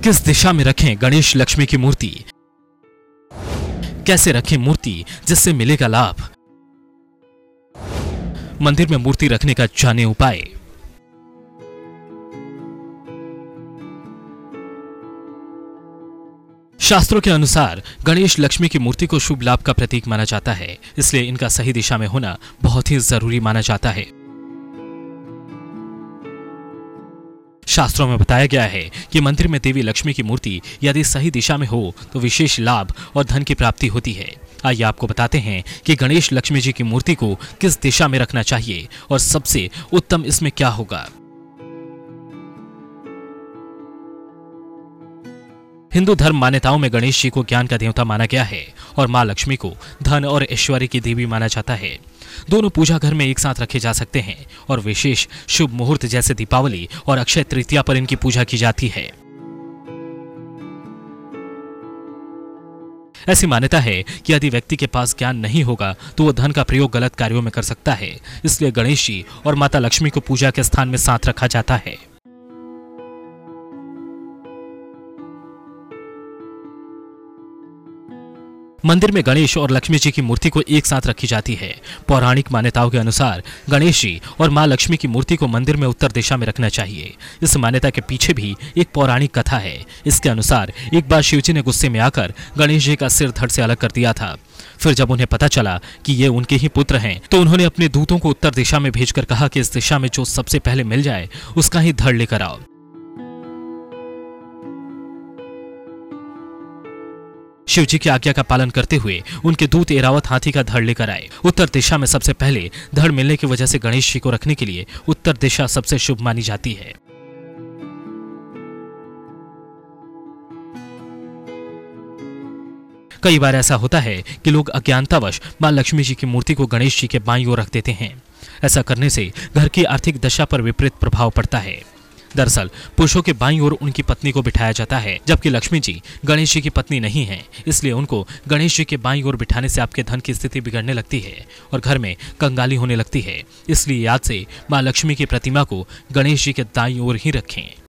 किस दिशा में रखें गणेश लक्ष्मी की मूर्ति? कैसे रखें मूर्ति जिससे मिलेगा लाभ? मंदिर में मूर्ति रखने का जाने उपाय। शास्त्रों के अनुसार गणेश लक्ष्मी की मूर्ति को शुभ लाभ का प्रतीक माना जाता है, इसलिए इनका सही दिशा में होना बहुत ही जरूरी माना जाता है। शास्त्रों में बताया गया है कि मंदिर में देवी लक्ष्मी की मूर्ति यदि सही दिशा में हो तो विशेष लाभ और धन की प्राप्ति होती है। आइए आपको बताते हैं कि गणेश लक्ष्मी जी की मूर्ति को किस दिशा में रखना चाहिए और सबसे उत्तम इसमें क्या होगा। हिंदू धर्म मान्यताओं में गणेश जी को ज्ञान का देवता माना गया है और मां लक्ष्मी को धन और ऐश्वर्य की देवी माना जाता है। दोनों पूजा घर में एक साथ रखे जा सकते हैं और विशेष शुभ मुहूर्त जैसे दीपावली और अक्षय तृतीया पर इनकी पूजा की जाती है। ऐसी मान्यता है कि यदि व्यक्ति के पास ज्ञान नहीं होगा तो वो धन का प्रयोग गलत कार्यों में कर सकता है, इसलिए गणेश जी और माता लक्ष्मी को पूजा के स्थान में साथ रखा जाता है। मंदिर में गणेश और लक्ष्मी जी की मूर्ति को एक साथ रखी जाती है। पौराणिक मान्यताओं के अनुसार गणेश जी और मां लक्ष्मी की मूर्ति को मंदिर में उत्तर दिशा में रखना चाहिए। इस मान्यता के पीछे भी एक पौराणिक कथा है। इसके अनुसार एक बार शिवजी ने गुस्से में आकर गणेश जी का सिर धड़ से अलग कर दिया था। फिर जब उन्हें पता चला कि ये उनके ही पुत्र हैं, तो उन्होंने अपने दूतों को उत्तर दिशा में भेजकर कहा कि इस दिशा में जो सबसे पहले मिल जाए उसका ही धड़ लेकर आओ। शिवजी की आज्ञा का पालन करते हुए उनके दूत एरावत हाथी का धड़ लेकर आए। उत्तर दिशा में सबसे पहले धड़ मिलने की वजह से गणेश जी को रखने के लिए उत्तर दिशा सबसे शुभ मानी जाती है। कई बार ऐसा होता है कि लोग अज्ञानतावश मां लक्ष्मी जी की मूर्ति को गणेश जी के बाईं ओर रख देते हैं। ऐसा करने से घर की आर्थिक दशा पर विपरीत प्रभाव पड़ता है। दरअसल पुरुषों के बाईं ओर उनकी पत्नी को बिठाया जाता है, जबकि लक्ष्मी जी गणेश जी की पत्नी नहीं है, इसलिए उनको गणेश जी के बाईं ओर बिठाने से आपके धन की स्थिति बिगड़ने लगती है और घर में कंगाली होने लगती है। इसलिए याद से मां लक्ष्मी की प्रतिमा को गणेश जी के दाईं ओर ही रखें।